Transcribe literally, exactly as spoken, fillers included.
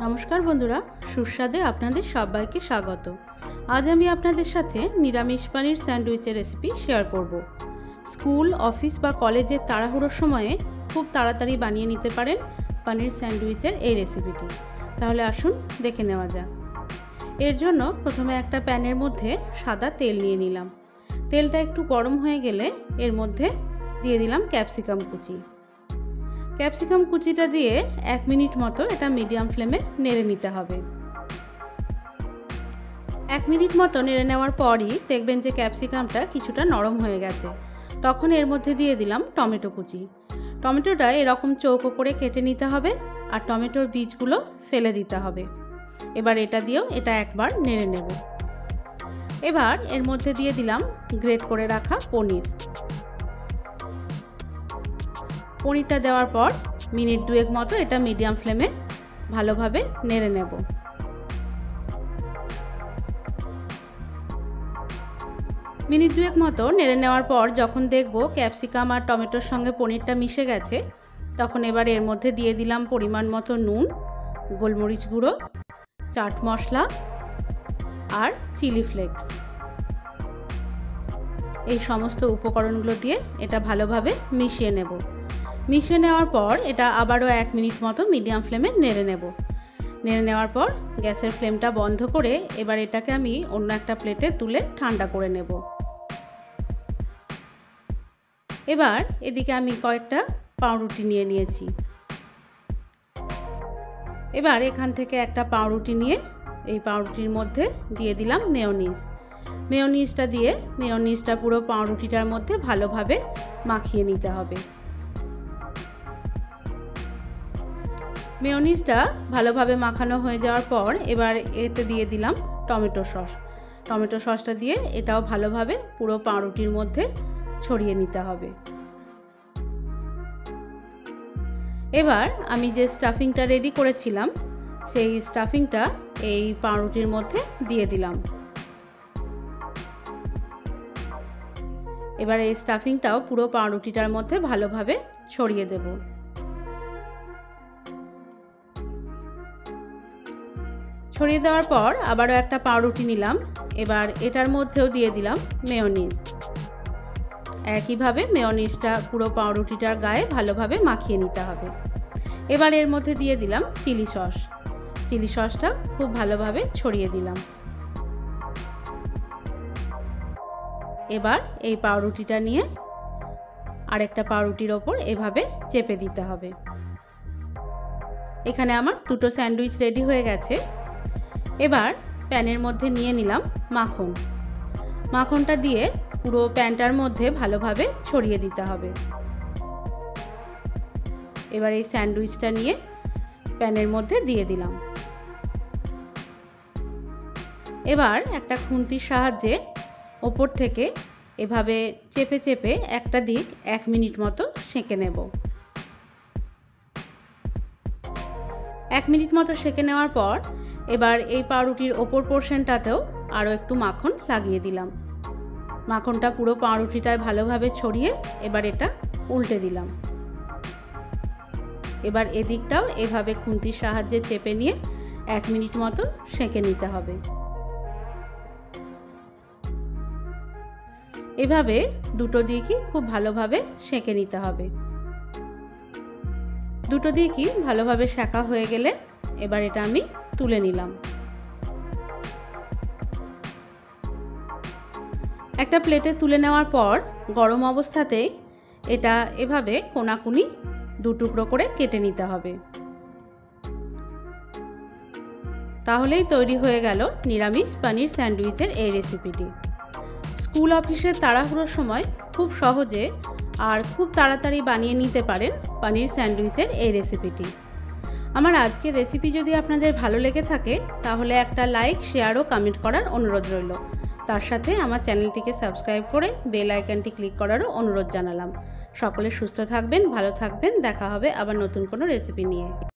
নমস্কার বন্ধুরা, সুস্বাদে আপনাদের সবাইকে স্বাগত। আজ আমি আপনাদের সাথে নিরামিষ পানির স্যান্ডউইচের রেসিপি শেয়ার করব। স্কুল, অফিস বা কলেজের তাড়াহুড়োর সময়ে খুব তাড়াতাড়ি বানিয়ে নিতে পারেন পানির স্যান্ডউইচের এই রেসিপিটি। তাহলে আসুন দেখে নেওয়া যাক। এর জন্য প্রথমে একটা প্যানের মধ্যে সাদা তেল নিয়ে নিলাম। তেলটা একটু গরম হয়ে গেলে এর মধ্যে দিয়ে দিলাম ক্যাপসিকাম কুচি। ক্যাপসিকাম কুচিটা দিয়ে এক মিনিট মতো এটা মিডিয়াম ফ্লেমে নেড়ে নিতে হবে। এক মিনিট মতো নেড়ে নেওয়ার পরই দেখবেন যে ক্যাপসিকামটা কিছুটা নরম হয়ে গেছে। তখন এর মধ্যে দিয়ে দিলাম টমেটো কুচি। টমেটোটা এরকম চৌকো করে কেটে নিতে হবে আর টমেটোর বীজগুলো ফেলে দিতে হবে। এবার এটা দিয়েও এটা একবার নেড়ে নেব। এবার এর মধ্যে দিয়ে দিলাম গ্রেট করে রাখা পনির। পনিরটা দেওয়ার পর মিনিট দুয়েক মতো এটা মিডিয়াম ফ্লেমে ভালোভাবে নেড়ে নেব। মিনিট দুয়েক মতো নেড়ে নেওয়ার পর যখন দেখব ক্যাপসিকাম আর টমেটোর সঙ্গে পনিরটা মিশে গেছে, তখন এবার এর মধ্যে দিয়ে দিলাম পরিমাণ মতো নুন, গোলমরিচ গুঁড়ো, চাট মশলা আর চিলি ফ্লেক্স। এই সমস্ত উপকরণগুলো দিয়ে এটা ভালোভাবে মিশিয়ে নেব। মিশিয়ে নেওয়ার পর এটা আবারও এক মিনিট মতো মিডিয়াম ফ্লেমে নেড়ে নেব। নেড়ে নেওয়ার পর গ্যাসের ফ্লেমটা বন্ধ করে এবার এটাকে আমি অন্য একটা প্লেটে তুলে ঠান্ডা করে নেব। এবার এদিকে আমি কয়েকটা পাউরুটি নিয়ে নিয়েছি। এবার এখান থেকে একটা পাউরুটি নিয়ে এই পাউরুটির মধ্যে দিয়ে দিলাম মেয়োনিজ। মেয়োনিজটা দিয়ে মেয়োনিজটা পুরো পাউরুটিটার মধ্যে ভালোভাবে মাখিয়ে নিতে হবে। মেয়োনিজটা ভালোভাবে মাখানো হয়ে যাওয়ার পর এবার এতে দিয়ে দিলাম টমেটো সস। টমেটো সসটা দিয়ে এটাও ভালোভাবে পুরো পাউরুটির মধ্যে ছড়িয়ে নিতে হবে। এবার আমি যে স্টাফিংটা রেডি করেছিলাম সেই স্টাফিংটা এই পাউরুটির মধ্যে দিয়ে দিলাম। এবার এই স্টাফিংটাও পুরো পাউরুটিটার মধ্যে ভালোভাবে ছড়িয়ে দেব। ছড়িয়ে দেওয়ার পর আবারও একটা পাউরুটি নিলাম। এবার এটার মধ্যেও দিয়ে দিলাম মেয়োনিজ। একইভাবে মেয়োনিজটা পুরো পাউরুটিটার গায়ে ভালোভাবে মাখিয়ে নিতে হবে। এবার এর মধ্যে দিয়ে দিলাম চিলি সস। চিলি সসটা খুব ভালোভাবে ছড়িয়ে দিলাম। এবার এই পাউরুটিটা নিয়ে আরেকটা পাউরুটির ওপর এভাবে চেপে দিতে হবে। এখানে আমার দুটো স্যান্ডউইচ রেডি হয়ে গেছে। এবার প্যানের মধ্যে নিয়ে নিলাম মাখন। মাখনটা দিয়ে পুরো প্যানটার মধ্যে ভালোভাবে ছড়িয়ে দিতে হবে। এবার এই স্যান্ডউইচটা নিয়ে প্যানের মধ্যে দিয়ে দিলাম। এবার একটা খুন্তির সাহায্যে ওপর থেকে এভাবে চেপে চেপে একটা দিক এক মিনিট মতো সেঁকে নেব। এক মিনিট মতো সেঁকে নেওয়ার পর এবার এই পাউরুটির ওপর পোর্শনটাতেও আরও একটু মাখন লাগিয়ে দিলাম। মাখনটা পুরো পাউরুটিটায় ভালোভাবে ছড়িয়ে এবার এটা উল্টে দিলাম। এবার এদিকটাও এভাবে খুন্তির সাহায্যে চেপে নিয়ে এক মিনিট মতো সেঁকে নিতে হবে। এভাবে দুটো দিকই খুব ভালোভাবে সেঁকে নিতে হবে। দুটো দিকই ভালোভাবে সেঁকা হয়ে গেলে এবার এটা আমি তুলে নিলাম। একটা প্লেটে তুলে নেওয়ার পর গরম অবস্থাতেই এটা এভাবে কোনাকুনি দু টুকরো করে কেটে নিতে হবে। তাহলেই তৈরি হয়ে গেল নিরামিষ পানির স্যান্ডউইচের এই রেসিপিটি। স্কুল অফিসের তাড়াহুড়োর সময় খুব সহজে আর খুব তাড়াতাড়ি বানিয়ে নিতে পারেন পানির স্যান্ডউইচের এই রেসিপিটি। আমার আজকের রেসিপি যদি আপনাদের ভালো লেগে থাকে তাহলে একটা লাইক, শেয়ার ও কমেন্ট করার অনুরোধ রইল। তার সাথে আমার চ্যানেলটিকে সাবস্ক্রাইব করে বেল আইকনটি ক্লিক করারও অনুরোধ জানালাম। সকলে সুস্থ থাকবেন, ভালো থাকবেন। দেখা হবে আবার নতুন কোনো রেসিপি নিয়ে।